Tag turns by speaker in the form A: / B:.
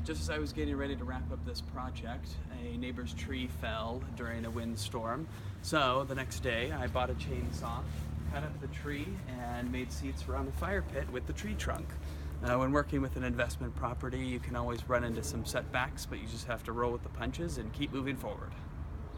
A: Just as I was getting ready to wrap up this project, a neighbor's tree fell during a windstorm. So the next day I bought a chainsaw, cut up the tree, and made seats around the fire pit with the tree trunk. When working with an investment property, you can always run into some setbacks, but you just have to roll with the punches and keep moving forward.